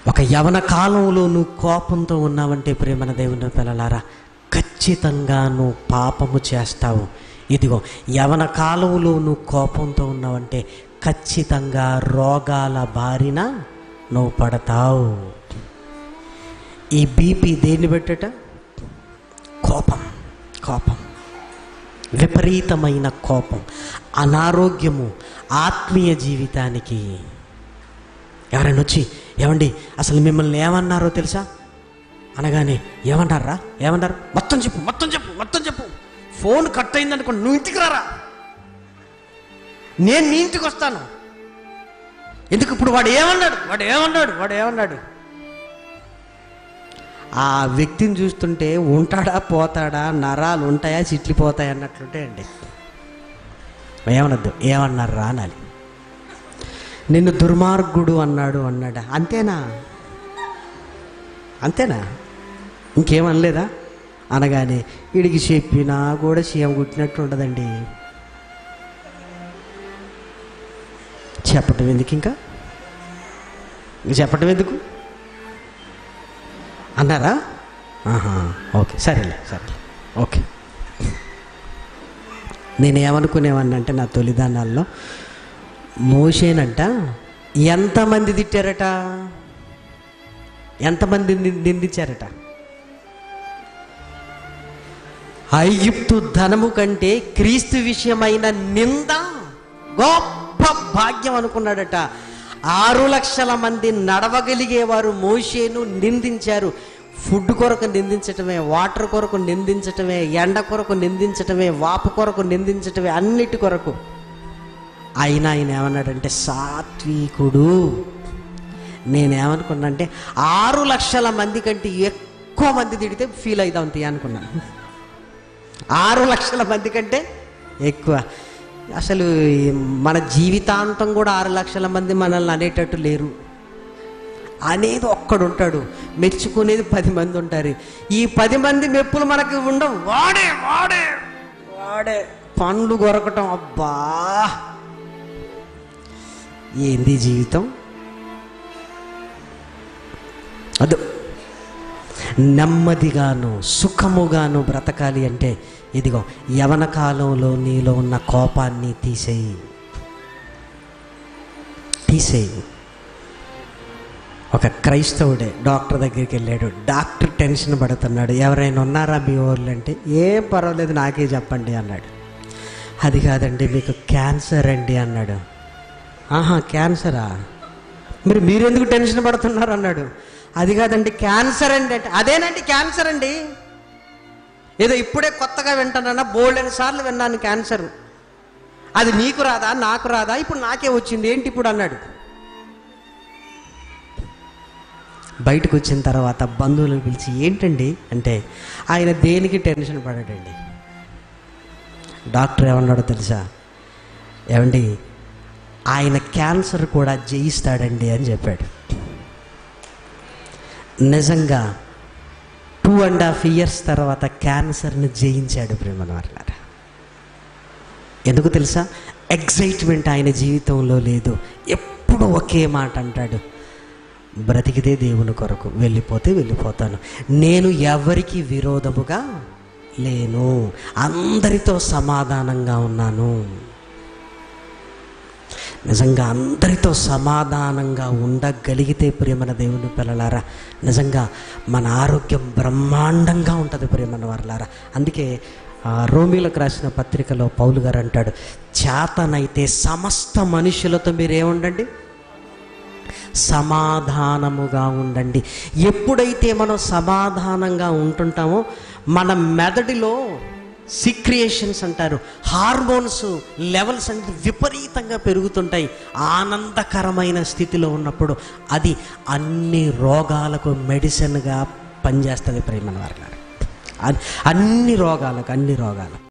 ఒక యవన కాలంలో నువ్వు కోపంతో ఉన్నావంటే ప్రేమన దేవుని పిల్లలారా, ఖచ్చితంగా నువ్వు పాపము చేస్తావు. ఇదిగో యవన కాలంలో నువ్వు కోపంతో ఉన్నావంటే ఖచ్చితంగా రోగాల బారిన నువ్వు పడతావు. ఈ బీపీ దేన్ని పెట్టట? కోపం. కోపం, విపరీతమైన కోపం, అనారోగ్యము ఆత్మీయ జీవితానికి. ఎవరైనా వచ్చి ఏమండి అసలు మిమ్మల్ని ఏమన్నారో తెలుసా అనగానే ఏమన్నారా? ఏమన్నారు? మొత్తం చెప్పు, మొత్తం చెప్పు, మొత్తం చెప్పు. ఫోన్ కట్ అయిందనుకోండి, నువ్వు ఇంటికి రారా, నేను నీ ఇంటికి వస్తాను. ఎందుకు? ఇప్పుడు వాడు ఏమన్నాడు, వాడు ఏమన్నాడు, వాడు ఏమన్నాడు? ఆ వ్యక్తిని చూస్తుంటే ఉంటాడా పోతాడా, నరాలు ఉంటాయా చిట్లిపోతాయి అన్నట్లుంటాయండి. ఏమనద్దు, ఏమన్నారా అనాలి. నిన్ను దుర్మార్గుడు అన్నాడు అన్నాడా? అంతేనా? అంతేనా? ఇంకేమనలేదా? అనగానే వీడికి చెప్పినా కూడా సీఎం కుట్టినట్టు ఉండదండి. చెప్పటం ఎందుకు? ఇంకా చెప్పటం ఎందుకు అన్నారా? ఓకే, సరేలే, సరేలే, ఓకే. నేనేమనుకునేవాడిని అంటే నా తొలిదానాల్లో మోషేనంట ఎంతమంది తిట్టారట, ఎంతమంది నిందించారట? ఐగుప్తు ధనము కంటే క్రీస్తు విషయమైన నింద గొప్ప భాగ్యం అనుకున్నాడట. 6 లక్షల మంది నడవగలిగేవారు మోషేను నిందించారు. ఫుడ్ కొరకు నిందించటమే, వాటర్ కొరకు నిందించటమే, ఎండ కొరకు నిందించటమే, వాపు కొరకు నిందించటమే, అన్నిటి కొరకు. అయినా ఆయన ఏమన్నాడంటే సాత్వికుడు. నేనేమనుకున్నా అంటే 6 లక్షల మంది కంటే ఎక్కువ మంది తిడితే ఫీల్ అవుతాం తీ అనుకున్నాను. 6 లక్షల మంది కంటే ఎక్కువ. అసలు మన జీవితాంతం కూడా 6 లక్షల మంది మనల్ని అనేటట్టు లేరు. అనేది ఒక్కడు ఉంటాడు, మెచ్చుకునేది 10 మంది ఉంటారు. ఈ 10 మంది మెప్పులు మనకు ఉండవు. వాడే వాడే వాడే పండ్లు కొరకటం. అబ్బా, ఏంది జీవితం? అదు నెమ్మదిగాను సుఖముగాను బ్రతకాలి అంటే ఇదిగో యవన కాలంలో నీలో ఉన్న కోపాన్ని తీసేయి. ఒక క్రైస్తవుడే డాక్టర్ దగ్గరికి వెళ్ళాడు. డాక్టర్ టెన్షన్ పడుతున్నాడు. ఎవరైనా ఉన్నారా మీ ఊర్లో అంటే, ఏం పర్వాలేదు నాకే చెప్పండి అన్నాడు. అది కాదండి మీకు క్యాన్సర్ అండి అన్నాడు. క్యాన్సరా? మీరెందుకు టెన్షన్ పడుతున్నారు అన్నాడు. అది కాదండి క్యాన్సర్ అండి అంటే, అదేనండి క్యాన్సర్ అండి. ఏదో ఇప్పుడే కొత్తగా వింటానన్నా, బోల్డెన్ సార్లు విన్నాను క్యాన్సర్. అది నీకు రాదా, నాకు రాదా, ఇప్పుడు నాకే వచ్చింది ఏంటి ఇప్పుడు అన్నాడు. బయటకు వచ్చిన తర్వాత బంధువులను పిలిచి ఏంటండి అంటే, ఆయన దేనికి టెన్షన్ పడాడండి. డాక్టర్ ఏమన్నాడో తెలుసా? ఏమండి ఆయన క్యాన్సర్ కూడా జయిస్తాడండి అని చెప్పాడు. నిజంగా 2.5 years తర్వాత క్యాన్సర్ని జయించాడు ప్రేమల వారలారా. ఎందుకు తెలుసా? ఎగ్జైట్మెంట్ ఆయన జీవితంలో లేదు. ఎప్పుడు ఒకే మాట అంటాడు, బ్రతికితే దేవుని కొరకు, వెళ్ళిపోతే వెళ్ళిపోతాను, నేను ఎవరికి విరోధముగా లేను, అందరితో సమాధానంగా ఉన్నాను. నిజంగా అందరితో సమాధానంగా ఉండగలిగితే ప్రేమన దేవుని పిల్లలారా, నిజంగా మన ఆరోగ్యం బ్రహ్మాండంగా ఉంటుంది ప్రేమన వారలారా. అందుకే రోమీలకు రాసిన పత్రికలో పౌలు గారు అంటాడు, చేతనైతే సమస్త మనుషులతో మీరేముండండి, సమాధానముగా ఉండండి. ఎప్పుడైతే మనం సమాధానంగా ఉంటుంటామో మన మెదడులో సిక్రియేషన్స్ అంటారు, హార్మోన్స్ లెవెల్స్ అంటే విపరీతంగా పెరుగుతుంటాయి. ఆనందకరమైన స్థితిలో ఉన్నప్పుడు అది అన్ని రోగాలకు మెడిసిన్గా పనిచేస్తుంది ప్రేమల వారలారా. అన్ని రోగాలకు